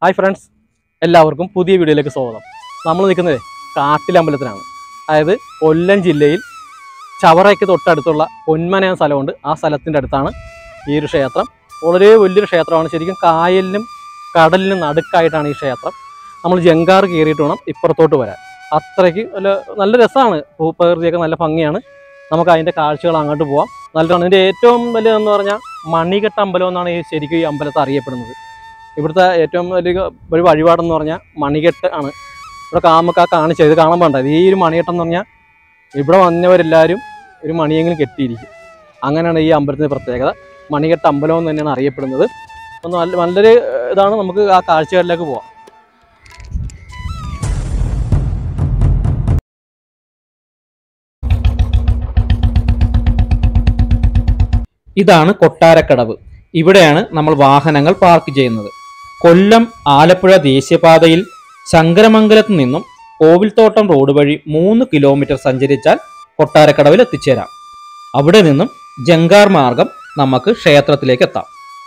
Hi friends, എല്ലാവർക്കും പുതിയ വീഡിയോയിലേക്ക് സ്വാഗതം. നമ്മൾ നിൽക്കുന്നത് കാട്ടിലമ്പലത്തിലാണ്. അതായത് കൊല്ലം ജില്ലയിൽ ചവറയ്ക്ക് തൊട്ടടുത്തുള്ള പൊന്മന എന്ന സ്ഥലമുണ്ട്. ആ സ്ഥലത്തിൻ്റെ അടുത്താണ് ഈ ഒരു ക്ഷേത്രം. വളരെ വലിയൊരു ക്ഷേത്രമാണ്. ശരിക്കും കായലിനും കടലിനും നടുക്കായിട്ടാണ് ഈ ക്ഷേത്രം. നമ്മൾ ജങ്കാർ കയറിയിട്ട് വേണം ഇപ്പുറത്തോട്ട് വരാൻ. അത്രയ്ക്ക് നല്ല രസമാണ്. ഭൂപ്രകൃതിയൊക്കെ നല്ല ഭംഗിയാണ്. നമുക്ക് അതിൻ്റെ കാഴ്ചകൾ അങ്ങോട്ട് പോകാം. നല്ലതാണ്. ഇതിൻ്റെ ഏറ്റവും വലിയതെന്ന് പറഞ്ഞാൽ മണികെട്ട് അമ്പലം എന്നാണ് ഈ ശരിക്കും ഈ അമ്പലത്തെ അറിയപ്പെടുന്നത്. ഇവിടുത്തെ ഏറ്റവും വലിയ ഒരു വഴിപാടെന്ന് പറഞ്ഞാൽ മണികെട്ട് ആണ്. ഇവിടെ നമുക്ക് കാണിച്ചത് ഇത് കാണാൻ വേണ്ടത്. ഈ ഒരു മണികെട്ടെന്ന് പറഞ്ഞാൽ ഇവിടെ വന്നവരെല്ലാവരും ഒരു മണിയെങ്കിലും കെട്ടിയിരിക്കും. അങ്ങനെയാണ് ഈ അമ്പലത്തിൻ്റെ പ്രത്യേകത. മണികെട്ട് അമ്പലം എന്ന് തന്നെയാണ് അറിയപ്പെടുന്നത്. ഒന്ന് നല്ലൊരു ഇതാണ്. നമുക്ക് ആ കാഴ്ചകളിലേക്ക് പോവാം. ഇതാണ് കൊട്ടാരക്കടവ്. ഇവിടെയാണ് നമ്മൾ വാഹനങ്ങൾ പാർക്ക് ചെയ്യുന്നത്. കൊല്ലം ആലപ്പുഴ ദേശീയപാതയിൽ ശങ്കരമംഗലത്ത് നിന്നും കോവിൽത്തോട്ടം റോഡ് വഴി 3 കിലോമീറ്റർ സഞ്ചരിച്ചാൽ കൊട്ടാരക്കടവിൽ എത്തിച്ചേരാം. അവിടെ നിന്നും ജങ്കാർ മാർഗം നമുക്ക് ക്ഷേത്രത്തിലേക്ക് എത്താം.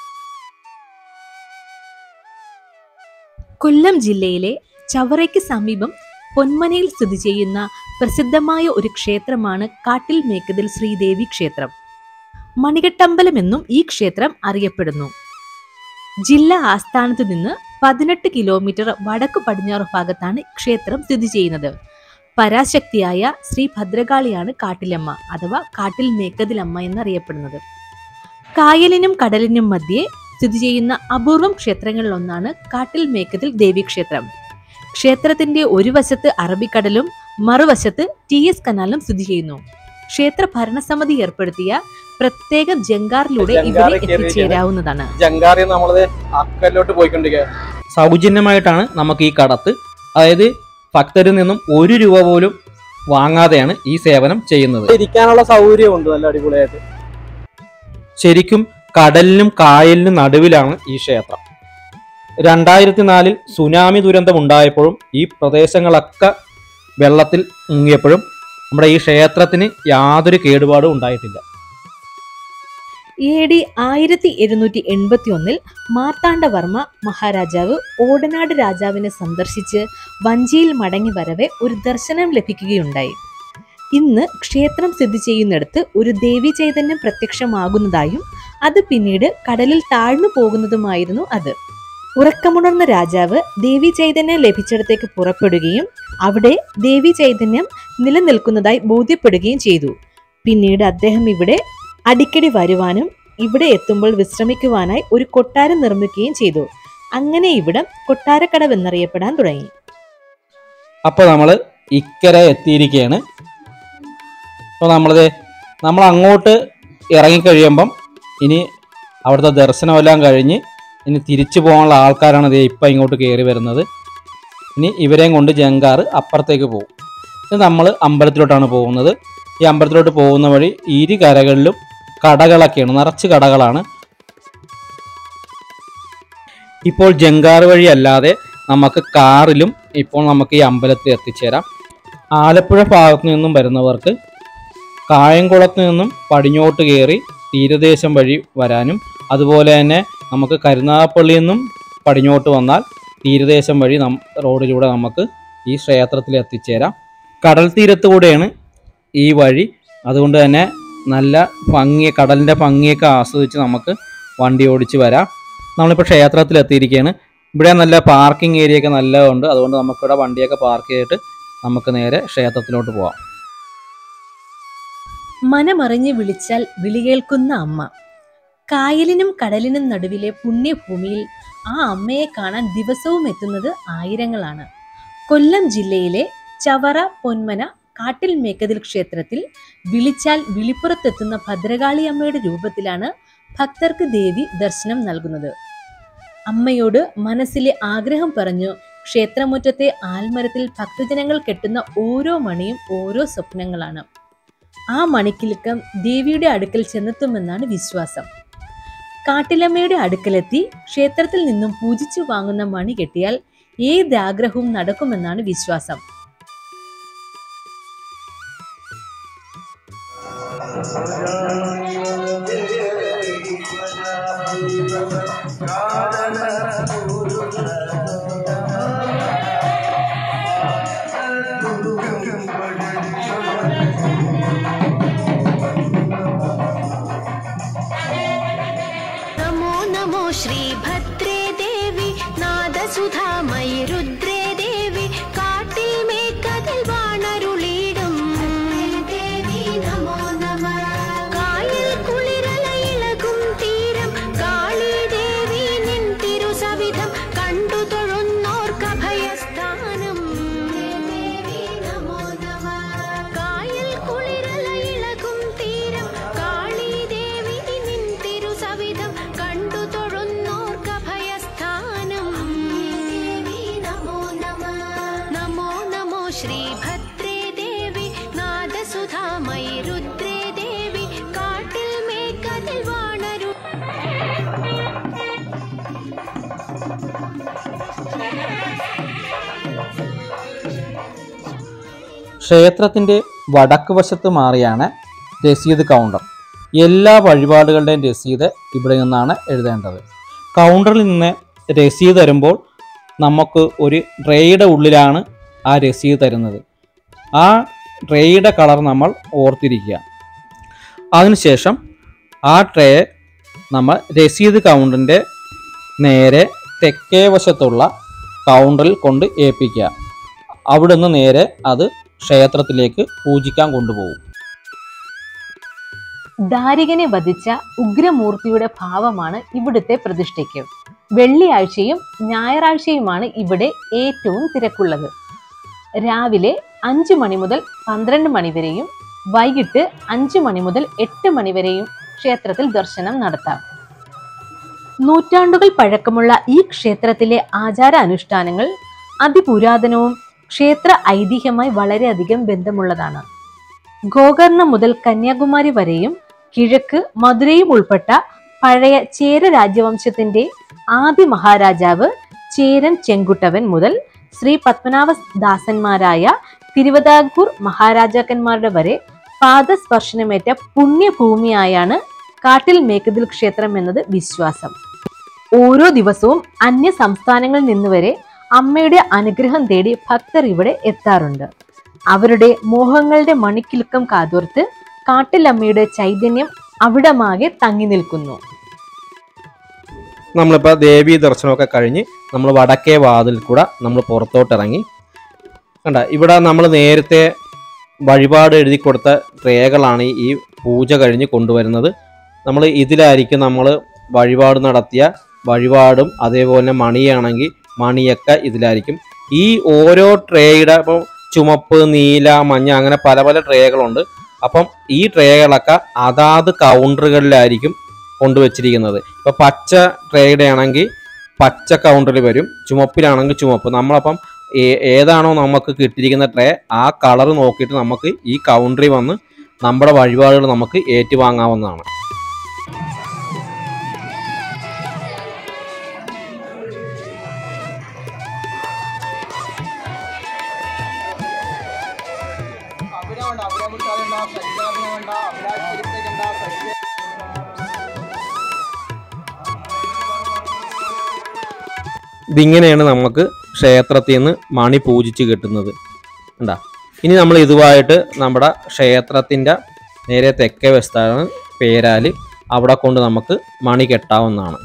കൊല്ലം ജില്ലയിലെ ചവറയ്ക്ക് സമീപം പൊന്മനയിൽ സ്ഥിതി ചെയ്യുന്ന പ്രസിദ്ധമായ ഒരു ക്ഷേത്രമാണ് കാട്ടിൽ മേക്കതിൽ ശ്രീദേവി ക്ഷേത്രം. മണികെട്ടമ്പലം എന്നും ഈ ക്ഷേത്രം അറിയപ്പെടുന്നു. ജില്ലാ ആസ്ഥാനത്ത് നിന്ന് 18 കിലോമീറ്റർ വടക്ക് പടിഞ്ഞാറ് ഭാഗത്താണ് ക്ഷേത്രം സ്ഥിതി ചെയ്യുന്നത്. പരാശക്തിയായ ശ്രീ ഭദ്രകാളിയാണ് കാട്ടിലമ്മ അഥവാ കാട്ടിൽ മേക്കതിലമ്മ എന്നറിയപ്പെടുന്നത്. കായലിനും കടലിനും മധ്യേ സ്ഥിതി ചെയ്യുന്ന അപൂർവം ക്ഷേത്രങ്ങളിലൊന്നാണ് കാട്ടിൽ മേക്കതിൽ ദേവീക്ഷേത്രം. ക്ഷേത്രത്തിന്റെ ഒരു വശത്ത് അറബിക്കടലും മറുവശത്ത് TS കനാലും സ്ഥിതി ചെയ്യുന്നു. ക്ഷേത്ര ഭരണസമിതി ഏർപ്പെടുത്തിയ പ്രത്യേകം ജങ്കാറിലൂടെ ഇവിടെ എത്തിച്ചേരാവുന്നതാണ്. സൗജന്യമായിട്ടാണ് നമുക്ക് ഈ കടത്ത്, അതായത് ഭക്തരിൽ നിന്നും 1 രൂപ പോലും വാങ്ങാതെയാണ് ഈ സേവനം ചെയ്യുന്നത്. ഇരിക്കാനുള്ള സൗകര്യമുണ്ട് നല്ല അടിപൊളിയായിട്ട്. ശരിക്കും കടലിനും കായലിനും നടുവിലാണ് ഈ ക്ഷേത്രം. 2004 സുനാമി ദുരന്തം ഉണ്ടായപ്പോഴും ഈ പ്രദേശങ്ങളൊക്കെ വെള്ളത്തിൽ മുങ്ങിയപ്പോഴും നമ്മുടെ ഈ ക്ഷേത്രത്തിന് യാതൊരു കേടുപാടും ഉണ്ടായിട്ടില്ല. AD 1781 മാർത്താണ്ഡവർമ്മ മഹാരാജാവ് ഓടനാട് രാജാവിനെ സന്ദർശിച്ച് വഞ്ചിയിൽ മടങ്ങി വരവെ ഒരു ദർശനം ലഭിക്കുകയുണ്ടായി. ഇന്ന് ക്ഷേത്രം സ്ഥിതി ചെയ്യുന്നിടത്ത് ഒരു ദേവി ചൈതന്യം പ്രത്യക്ഷമാകുന്നതായും അത് പിന്നീട് കടലിൽ താഴ്ന്നു പോകുന്നതുമായിരുന്നു അത്. ഉറക്കമുണർന്ന രാജാവ് ദേവി ചൈതന്യം ലഭിച്ചിടത്തേക്ക് പുറപ്പെടുകയും അവിടെ ദേവി ചൈതന്യം നിലനിൽക്കുന്നതായി ബോധ്യപ്പെടുകയും ചെയ്തു. പിന്നീട് അദ്ദേഹം ഇവിടെ അടിക്കടി വരുവാനും ഇവിടെ എത്തുമ്പോൾ വിശ്രമിക്കുവാനായി ഒരു കൊട്ടാരം നിർമ്മിക്കുകയും ചെയ്തു. അങ്ങനെ ഇവിടം കൊട്ടാരക്കടവ് എന്നറിയപ്പെടാൻ തുടങ്ങി. അപ്പോൾ നമ്മൾ ഇക്കരെ എത്തിയിരിക്കുകയാണ്. അപ്പോൾ നമ്മൾ അങ്ങോട്ട് ഇറങ്ങിക്കഴിയുമ്പം ഇനി അവിടുത്തെ ദർശനമെല്ലാം കഴിഞ്ഞ് ഇനി തിരിച്ചു പോകാനുള്ള ആൾക്കാരാണ് ഇതേ ഇപ്പം ഇങ്ങോട്ട് കയറി വരുന്നത്. ഇനി ഇവരെയും കൊണ്ട് ജങ്കാർ അപ്പുറത്തേക്ക് പോകും. ഇത് നമ്മൾ അമ്പലത്തിലോട്ടാണ് പോകുന്നത്. ഈ അമ്പലത്തിലോട്ട് പോകുന്ന വഴി ഇരു കരകളിലും കടകളൊക്കെയാണ്, നിറച്ച് കടകളാണ്. ഇപ്പോൾ ജങ്കാർ വഴി അല്ലാതെ നമുക്ക് കാറിലും ഇപ്പോൾ നമുക്ക് ഈ അമ്പലത്തിൽ എത്തിച്ചേരാം. ആലപ്പുഴ ഭാഗത്തു നിന്നും വരുന്നവർക്ക് കായംകുളത്ത് നിന്നും പടിഞ്ഞോട്ട് കയറി തീരദേശം വഴി വരാനും, അതുപോലെ തന്നെ നമുക്ക് കരുനാഗപ്പള്ളിയിൽ നിന്നും പടിഞ്ഞോട്ട് വന്നാൽ തീരദേശം വഴി റോഡിലൂടെ നമുക്ക് ഈ ക്ഷേത്രത്തിൽ എത്തിച്ചേരാം. കടൽ തീരത്തുകൂടെയാണ് ഈ വഴി. അതുകൊണ്ട് തന്നെ നല്ല കടലിൻ്റെ ഭംഗിയൊക്കെ ആസ്വദിച്ച് നമുക്ക് വണ്ടി ഓടിച്ച് വരാം. നമ്മളിപ്പോൾ ക്ഷേത്രത്തിൽ എത്തിയിരിക്കുകയാണ്. ഇവിടെ നല്ല പാർക്കിംഗ് ഏരിയ ഒക്കെ നല്ലതുണ്ട്. അതുകൊണ്ട് നമുക്കിവിടെ വണ്ടിയൊക്കെ പാർക്ക് ചെയ്തിട്ട് നമുക്ക് നേരെ ക്ഷേത്രത്തിലോട്ട് പോവാം. മനമറിഞ്ഞ് വിളിച്ചാൽ വിളി കേൾക്കുന്ന അമ്മ. കായലിനും കടലിനും നടുവിലെ പുണ്യഭൂമിയിൽ ആ അമ്മയെ കാണാൻ ദിവസവും എത്തുന്നത് ആയിരങ്ങളാണ്. കൊല്ലം ജില്ലയിലെ ചവറ പൊന്മന കാട്ടിൽ മേക്കതിൽ ക്ഷേത്രത്തിൽ വിളിച്ചാൽ വിളിപ്പുറത്തെത്തുന്ന ഭദ്രകാളി അമ്മയുടെ രൂപത്തിലാണ് ഭക്തർക്ക് ദേവി ദർശനം നൽകുന്നത്. അമ്മയോട് മനസ്സിലെ ആഗ്രഹം പറഞ്ഞു ക്ഷേത്രമുറ്റത്തെ ആൽമരത്തിൽ ഭക്തജനങ്ങൾ കെട്ടുന്ന ഓരോ മണിയും ഓരോ സ്വപ്നങ്ങളാണ്. ആ മണിക്കിലുക്കം ദേവിയുടെ അടുക്കൽ ചെന്നെത്തുമെന്നാണ് വിശ്വാസം. കാട്ടിലമ്മയുടെ അടുക്കലെത്തി ക്ഷേത്രത്തിൽ നിന്നും പൂജിച്ചു വാങ്ങുന്ന മണി കെട്ടിയാൽ ഏതാഗ്രഹവും നടക്കുമെന്നാണ് വിശ്വാസം. നാദസുധാമയി രുദ്രേ ദേവി കാട്ടിൽ മേക്കതിൽ വാണരുളിയിടും ദേവി നമോ നമഃ. കായൽ കുളിരല ഇളകും തീരം കാളി ദേവി നിൻ തിരുസവിധം കണ്ടു തൊഴുന്നോർക്കഭയസ്ഥാനം ദേവി നമോ നമഃ. കായൽ കുളിരല ഇളകും തീരം കാളി ദേവി നിൻ തിരുസവിധം കണ്ടു തൊഴുന്നോർക്കഭയസ്ഥാനം ദേവി നമോ നമഃ. നമോ നമോ ശ്രീഭദ്രേ ദേവി നാദസുധാമയി രുദ്രേ ദേവി കാട്ടിൽ മേക്കതിൽ വാണരു. ക്ഷേത്രത്തിൻ്റെ വടക്ക് വശത്ത് മാറിയാണ് രസീത് കൗണ്ടർ. എല്ലാ വഴിപാടുകളുടെയും രസീത് ഇവിടെ നിന്നാണ് എഴുതേണ്ടത്. കൗണ്ടറിൽ നിന്ന് രസീത് തരുമ്പോൾ നമുക്ക് ഒരു ട്രേയുടെ ഉള്ളിലാണ് ആ രസീത് തരുന്നത്. ആ ട്രേയുടെ കളർ നമ്മൾ ഓർത്തിരിക്കുക. അതിനുശേഷം ആ ട്രേ നമ്മൾ രസീത് കൗണ്ടറിൻ്റെ നേരെ തെക്കേ വശത്തുള്ള കൗണ്ടറിൽ കൊണ്ട് ഏൽപ്പിക്കുക. അവിടുന്ന് നേരെ അത് ക്ഷേത്രത്തിലേക്ക് പൂജിക്കാൻ കൊണ്ടുപോകും. ദാരികനെ വധിച്ച ഉഗ്രമൂർത്തിയുടെ ഭാവമാണ് ഇവിടുത്തെ പ്രതിഷ്ഠയ്ക്ക്. വെള്ളിയാഴ്ചയും ഞായറാഴ്ചയുമാണ് ഇവിടെ ഏറ്റവും തിരക്കുള്ളത്. രാവിലെ 5 മണി മുതൽ 12 മണി വരെയും വൈകിട്ട് 5 മണി മുതൽ 8 മണി വരെയും ക്ഷേത്രത്തിൽ ദർശനം നടത്താം. നൂറ്റാണ്ടുകൾ പഴക്കമുള്ള ഈ ക്ഷേത്രത്തിലെ ആചാര അനുഷ്ഠാനങ്ങൾ അതിപുരാതനവും ക്ഷേത്ര ഐതിഹ്യമായി വളരെയധികം ബന്ധമുള്ളതാണ്. ഗോകർണം മുതൽ കന്യാകുമാരി വരെയും കിഴക്ക് മധുരയും ഉൾപ്പെട്ട പഴയ ചേര രാജ്യവംശത്തിന്റെ ആദ്യ മഹാരാജാവ് ചേരൻ ചെങ്കുട്ടവൻ മുതൽ ശ്രീ പത്മനാഭദാസന്മാരായ തിരുവിതാംകൂർ മഹാരാജാക്കന്മാരുടെ വരെ പാദസ്പർശനമേറ്റ പുണ്യഭൂമിയായാണ് കാട്ടിൽ മേക്കതിൽ ക്ഷേത്രം എന്നത് വിശ്വാസം. ഓരോ ദിവസവും അന്യ സംസ്ഥാനങ്ങളിൽ നിന്ന് വരെ അമ്മയുടെ അനുഗ്രഹം തേടി ഭക്തർ ഇവിടെ എത്താറുണ്ട്. അവരുടെ മോഹങ്ങളുടെ മണിക്കിലുക്കം കാതോർത്ത് കാട്ടിലമ്മയുടെ ചൈതന്യം അവിടമാകെ തങ്ങി നിൽക്കുന്നു. നമ്മളിപ്പോൾ ദേവീ ദർശനമൊക്കെ കഴിഞ്ഞ് നമ്മൾ വടക്കേ വാതിൽ കൂടെ നമ്മൾ പുറത്തോട്ടിറങ്ങി. കണ്ട, ഇവിടെ നമ്മൾ നേരത്തെ വഴിപാട് എഴുതി കൊടുത്ത ട്രേകളാണ് ഈ പൂജ കഴിഞ്ഞ് കൊണ്ടുവരുന്നത്. നമ്മൾ ഇതിലായിരിക്കും നമ്മൾ വഴിപാട് നടത്തിയ വഴിപാടും അതേപോലെ മണിയാണെങ്കിൽ മണിയൊക്കെ ഇതിലായിരിക്കും. ഈ ഓരോ ട്രേയുടെ ഇപ്പം ചുമപ്പ്, നീല, മഞ്ഞ അങ്ങനെ പല പല ട്രേകളുണ്ട്. അപ്പം ഈ ട്രേകളൊക്കെ അതാത് കൗണ്ടറുകളിലായിരിക്കും കൊണ്ടുവച്ചിരിക്കുന്നത്. ഇപ്പോൾ പച്ച ട്രേയുടെ ആണെങ്കിൽ പച്ച കൗണ്ടറിൽ വരും, ചുമപ്പിലാണെങ്കിൽ ചുമപ്പ്. നമ്മളപ്പം ഏതാണോ നമുക്ക് കിട്ടിയിരിക്കുന്ന ട്രേ ആ കളർ നോക്കിയിട്ട് നമുക്ക് ഈ കൗണ്ടറിൽ വന്ന് നമ്മുടെ വഴിപാടുകൾ നമുക്ക് ഏറ്റുവാങ്ങാവുന്നതാണ്. ഇതിങ്ങനെയാണ് നമുക്ക് ക്ഷേത്രത്തിൽ നിന്ന് മണി പൂജിച്ച് കിട്ടുന്നത്. കണ്ടാ, ഇനി നമ്മൾ ഇതുമായിട്ട് നമ്മുടെ ക്ഷേത്രത്തിൻ്റെ നേരെ തെക്കേ വശത്താണ് പേരാല്. അവിടെ കൊണ്ട് നമുക്ക് മണി കെട്ടാവുന്നതാണ്.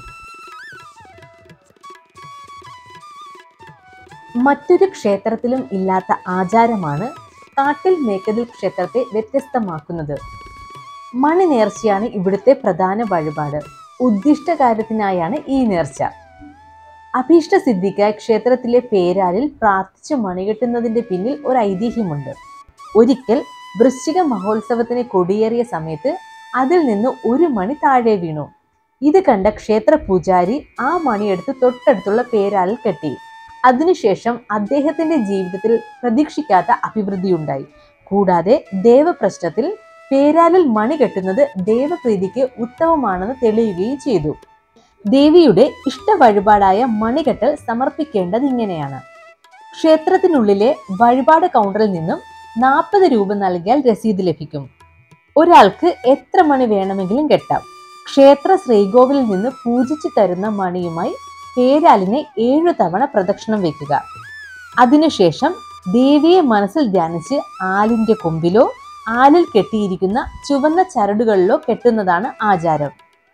മറ്റൊരു ക്ഷേത്രത്തിലും ഇല്ലാത്ത ആചാരമാണ് കാട്ടിൽ മേക്കതിൽ ക്ഷേത്രത്തെ വ്യത്യസ്തമാക്കുന്നത്. മണി നേർച്ചയാണ് ഇവിടുത്തെ പ്രധാന വഴിപാട്. ഉദ്ദിഷ്ടകാര്യത്തിനായാണ് ഈ നേർച്ച. അഭീഷ്ട സിദ്ധിക്കായി ക്ഷേത്രത്തിലെ പേരാലിൽ പ്രാർത്ഥിച്ചു മണികെട്ടുന്നതിന്റെ പിന്നിൽ ഒരു ഐതിഹ്യമുണ്ട്. ഒരിക്കൽ വൃശ്ചിക മഹോത്സവത്തിന് കൊടിയേറിയ സമയത്ത് അതിൽ നിന്ന് ഒരു മണി താഴെ വീണു. ഇത് കണ്ട ക്ഷേത്ര പൂജാരി ആ മണിയെടുത്ത് തൊട്ടടുത്തുള്ള പേരാലിൽ കെട്ടി. അതിനുശേഷം അദ്ദേഹത്തിന്റെ ജീവിതത്തിൽ പ്രതീക്ഷിക്കാത്ത അഭിവൃദ്ധിയുണ്ടായി. കൂടാതെ ദേവപ്രശ്നത്തിൽ പേരാലിൽ മണി കെട്ടുന്നത് ദേവപ്രീതിക്ക് ഉത്തമമാണെന്ന് തെളിയുകയും ചെയ്തു. ദേവിയുടെ ഇഷ്ട വഴിപാടായ മണികെട്ടൽ സമർപ്പിക്കേണ്ടത് ഇങ്ങനെയാണ്. ക്ഷേത്രത്തിനുള്ളിലെ വഴിപാട് കൗണ്ടറിൽ നിന്നും 40 രൂപ നൽകിയാൽ രസീത് ലഭിക്കും. ഒരാൾക്ക് എത്ര മണി വേണമെങ്കിലും കെട്ടാം. ക്ഷേത്ര ശ്രീകോവിലിൽ നിന്ന് പൂജിച്ചു തരുന്ന മണിയുമായി പേരാലിനെ 7 തവണ പ്രദക്ഷിണം വെക്കുക. അതിനുശേഷം ദേവിയെ മനസ്സിൽ ധ്യാനിച്ച് ആലിന്റെ കൊമ്പിലോ ആലിൽ കെട്ടിയിരിക്കുന്ന ചുവന്ന ചരടുകളിലോ കെട്ടുന്നതാണ് ആചാരം.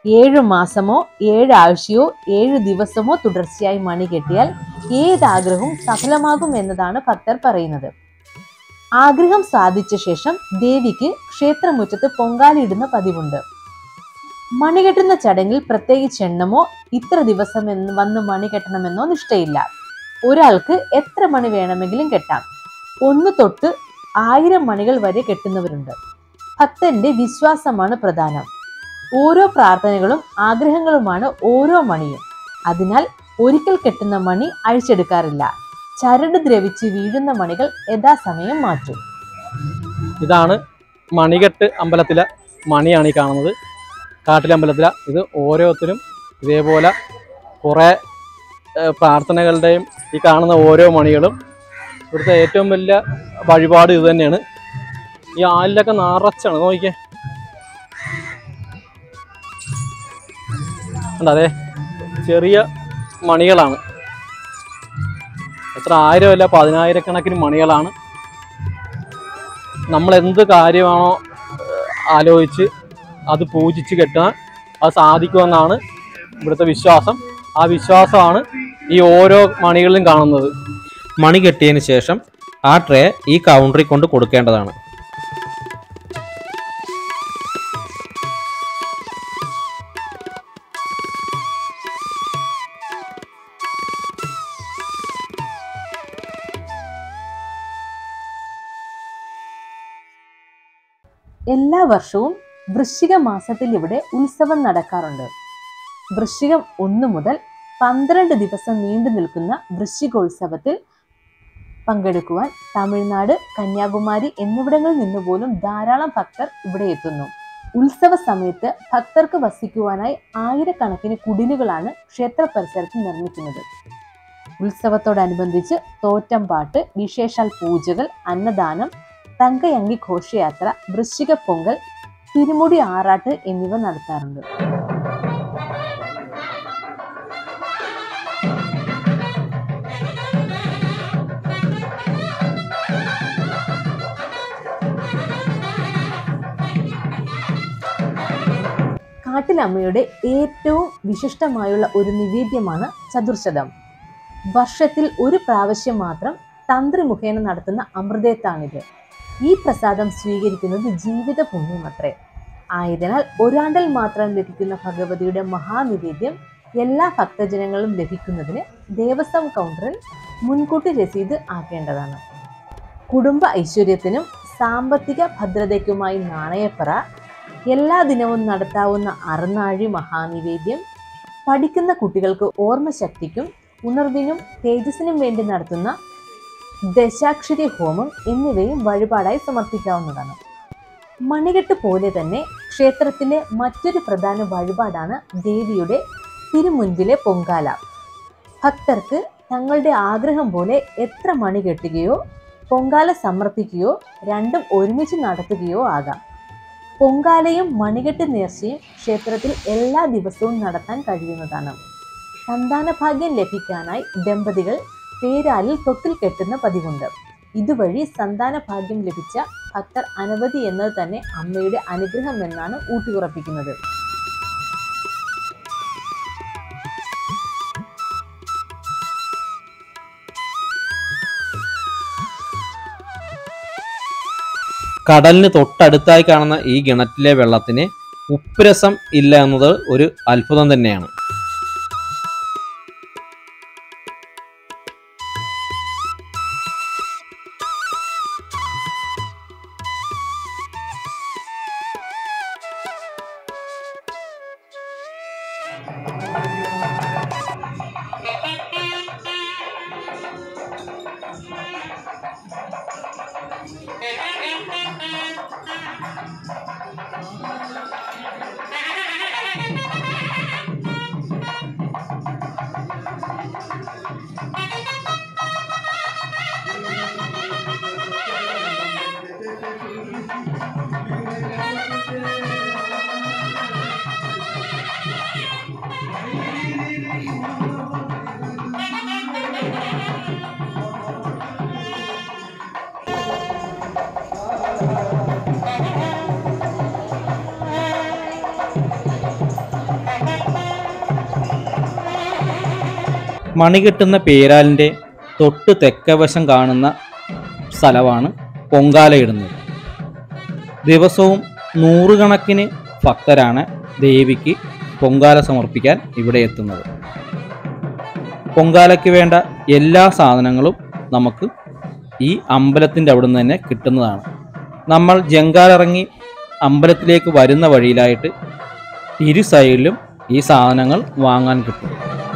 7 മാസമോ 7 ആഴ്ചയോ 7 ദിവസമോ തുടർച്ചയായി മണി കെട്ടിയാൽ ഏതാഗ്രഹവും സഫലമാകും എന്നതാണ് ഭക്തർ പറയുന്നത്. ആഗ്രഹം സാധിച്ച ശേഷം ദേവിക്ക് ക്ഷേത്രമുറ്റത്ത് പൊങ്കാലയിടുന്ന പതിവുണ്ട്. മണി കെട്ടുന്ന ചടങ്ങിൽ പ്രത്യേകിച്ച് എണ്ണമോ ഇത്ര ദിവസം വന്ന് മണി കെട്ടണമെന്നോ നിഷ്ഠയില്ല. ഒരാൾക്ക് എത്ര മണി വേണമെങ്കിലും കെട്ടാം. 1 തൊട്ട് 1000 മണികൾ വരെ കെട്ടുന്നവരുണ്ട്. ഭക്തന്റെ വിശ്വാസമാണ് പ്രധാനം. ഓരോ പ്രാർത്ഥനകളും ആഗ്രഹങ്ങളുമാണ് ഓരോ മണിയും. അതിനാൽ ഒരിക്കൽ കെട്ടുന്ന മണി അഴിച്ചെടുക്കാറില്ല. ചരട് ദ്രവിച്ച് വീഴുന്ന മണികൾ യഥാസമയം മാറ്റും. ഇതാണ് മണികെട്ട് അമ്പലത്തിലെ മണിയാണ് ഈ കാണുന്നത്. കാട്ടിലമ്പലത്തിലെ ഇത് ഓരോരുത്തരും ഇതേപോലെ കുറേ പ്രാർത്ഥനകളുടെയും ഈ കാണുന്ന ഓരോ മണികളും ഇവിടുത്തെ ഏറ്റവും വലിയ വഴിപാട് ഇത് തന്നെയാണ്. ഈ ആലിലൊക്കെ നിറച്ചാണ്, നോക്കിക്കേ. അതെ, ചെറിയ മണികളാണ്. എത്ര 1000 അല്ല 10,000 മണികളാണ്. നമ്മൾ എന്ത് കാര്യമാണോ ആലോചിച്ച് അത് പൂജിച്ച് കെട്ടാൻ അത് സാധിക്കുമെന്നാണ് ഇവിടുത്തെ വിശ്വാസം. ആ വിശ്വാസമാണ് ഈ ഓരോ മണികളിലും കാണുന്നത്. മണി കെട്ടിയതിന് ശേഷം ആ ട്രേ ഈ കൗണ്ടറിൽ കൊണ്ട് കൊടുക്കേണ്ടതാണ്. എല്ലാ വർഷവും വൃശ്ചിക മാസത്തിൽ ഇവിടെ ഉത്സവം നടക്കാറുണ്ട്. വൃശ്ചികം 1 മുതൽ 12 ദിവസം നീണ്ടു നിൽക്കുന്ന വൃശ്ചികോത്സവത്തിൽ പങ്കെടുക്കുവാൻ തമിഴ്നാട്, കന്യാകുമാരി എന്നിവിടങ്ങളിൽ നിന്ന് പോലും ധാരാളം ഭക്തർ ഇവിടെ എത്തുന്നു. ഉത്സവ സമയത്ത് ഭക്തർക്ക് വസിക്കുവാനായി 1000കണക്കിന് കുടിലുകളാണ് ക്ഷേത്ര പരിസരത്ത് നിർമ്മിക്കുന്നത്. ഉത്സവത്തോടനുബന്ധിച്ച് തോറ്റംപാട്ട്, വിശേഷാൽ പൂജകൾ, അന്നദാനം, തങ്കയങ്കി ഘോഷയാത്ര, വൃശ്ചിക പൊങ്കൽ, തിരുമുടി ആറാട്ട് എന്നിവ നടത്താറുണ്ട്. കാട്ടിലമ്മയുടെ ഏറ്റവും വിശിഷ്ടമായുള്ള ഒരു നിവേദ്യമാണ് ചതുർശതം. വർഷത്തിൽ ഒരു പ്രാവശ്യം മാത്രം തന്ത്രി മുഖേന നടത്തുന്ന അമൃതേത്താണിത്. ഈ പ്രസാദം സ്വീകരിക്കുന്നത് ജീവിത പുണ്യമത്രേ. ആയതിനാൽ ഒരാണ്ടിൽ മാത്രം ലഭിക്കുന്ന ഭഗവതിയുടെ മഹാനിവേദ്യം എല്ലാ ഭക്തജനങ്ങളും ലഭിക്കുന്നതിന് ദേവസ്വം കൗണ്ടറിൽ മുൻകൂട്ടി രസീത് ആക്കേണ്ടതാണ്. കുടുംബ ഐശ്വര്യത്തിനും സാമ്പത്തിക ഭദ്രതയ്ക്കുമായി നാണയപ്പറ, എല്ലാ ദിനവും നടത്താവുന്ന അറുനാഴി മഹാനിവേദ്യം, പഠിക്കുന്ന കുട്ടികൾക്ക് ഓർമ്മശക്തിക്കും ഉണർവിനും തേജസ്സിനും വേണ്ടി നടത്തുന്ന ദശാക്ഷരി ഹോമം എന്നിവയും വഴിപാടായി സമർപ്പിക്കാവുന്നതാണ്. മണികെട്ട് പോലെ തന്നെ ക്ഷേത്രത്തിലെ മറ്റൊരു പ്രധാന വഴിപാടാണ് ദേവിയുടെ തിരുമുൻപിലെ പൊങ്കാല. ഭക്തർക്ക് തങ്ങളുടെ ആഗ്രഹം പോലെ എത്ര മണി കെട്ടുകയോ പൊങ്കാല സമർപ്പിക്കുകയോ രണ്ടും ഒരുമിച്ച് നടത്തുകയോ ആകാം. പൊങ്കാലയും മണികെട്ട് നേർച്ചയും ക്ഷേത്രത്തിൽ എല്ലാ ദിവസവും നടത്താൻ കഴിയുന്നതാണ്. സന്താനഭാഗ്യം ലഭിക്കാനായി ദമ്പതികൾ പേരാലിൽ തൊട്ടിൽ കെട്ടുന്ന പതിവുണ്ട്. ഇതുവഴി സന്താനഭാഗ്യം ലഭിച്ച ഭക്തർ അനവധി എന്നത് തന്നെ അമ്മയുടെ അനുഗ്രഹം എന്നാണ് ഊട്ടിയുറപ്പിക്കുന്നത്. കടലിന് തൊട്ടടുത്തായി കാണുന്ന ഈ കിണറ്റിലെ വെള്ളത്തിന് ഉപ്പുരസം ഇല്ല എന്നത് ഒരു അത്ഭുതം തന്നെയാണ്. മണി കെട്ടുന്ന പേരാലിൻ്റെ തൊട്ട് തെക്കവശം കാണുന്ന സ്ഥലമാണ് പൊങ്കാലയിടുന്നത്. ദിവസവും നൂറുകണക്കിന് ഭക്തരാണ് ദേവിക്ക് പൊങ്കാല സമർപ്പിക്കാൻ ഇവിടെ എത്തുന്നത്. പൊങ്കാലയ്ക്ക് വേണ്ട എല്ലാ സാധനങ്ങളും നമുക്ക് ഈ അമ്പലത്തിൻ്റെ അവിടെ നിന്ന് തന്നെ കിട്ടുന്നതാണ്. നമ്മൾ ജങ്കാറിറങ്ങി അമ്പലത്തിലേക്ക് വരുന്ന വഴിയിലായിട്ട് ഇരു സൈഡിലും ഈ സാധനങ്ങൾ വാങ്ങാൻ കിട്ടും.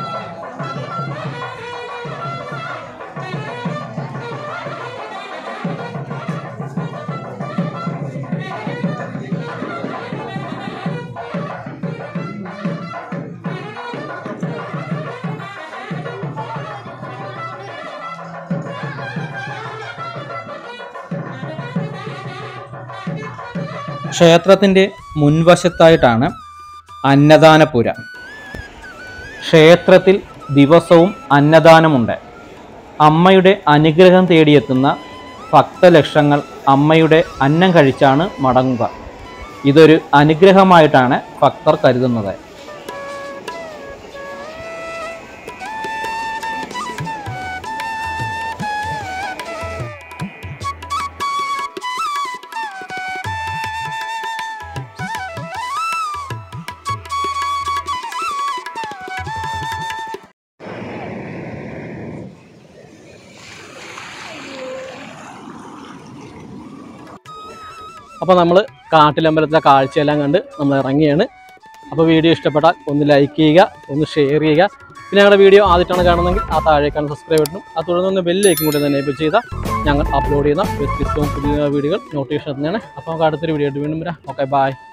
ക്ഷേത്രത്തിൻ്റെ മുൻവശത്തായിട്ടാണ് അന്നദാനപുര. ക്ഷേത്രത്തിൽ ദിവസവും അന്നദാനമുണ്ട്. അമ്മയുടെ അനുഗ്രഹം തേടിയെത്തുന്ന ഭക്തലക്ഷങ്ങൾ അമ്മയുടെ അന്നം കഴിച്ചാണ് മടങ്ങുക. ഇതൊരു അനുഗ്രഹമായിട്ടാണ് ഭക്തർ കരുതുന്നത്. അപ്പോൾ നമ്മൾ കാട്ടിലമ്പലത്തിലെ കാഴ്ചയെല്ലാം കണ്ട് നമ്മൾ ഇറങ്ങിയാണ്. അപ്പോൾ വീഡിയോ ഇഷ്ടപ്പെട്ടാൽ ഒന്ന് ലൈക്ക് ചെയ്യുക, ഒന്ന് ഷെയർ ചെയ്യുക. പിന്നെ ഞങ്ങളുടെ വീഡിയോ ആദ്യമായിട്ടാണ് കാണുന്നതെങ്കിൽ ആ താഴേക്കാണ് സബ്സ്ക്രൈബ് ചെയ്യണം. ആ തുടർന്ന് ബെല്ലിലേക്കും കൂടി തന്നെ എനേബിൾ ചെയ്താൽ ഞങ്ങൾ അപ്ലോഡ് ചെയ്യുന്ന വ്യത്യസ്തവും പുതിയ വീഡിയോകൾ നോട്ടിഫിക്കേഷൻ തന്നെയാണ്. അപ്പോൾ നമുക്ക് അടുത്തൊരു വീഡിയോ ആയിട്ട് വീണ്ടും വരാം. Okay, by.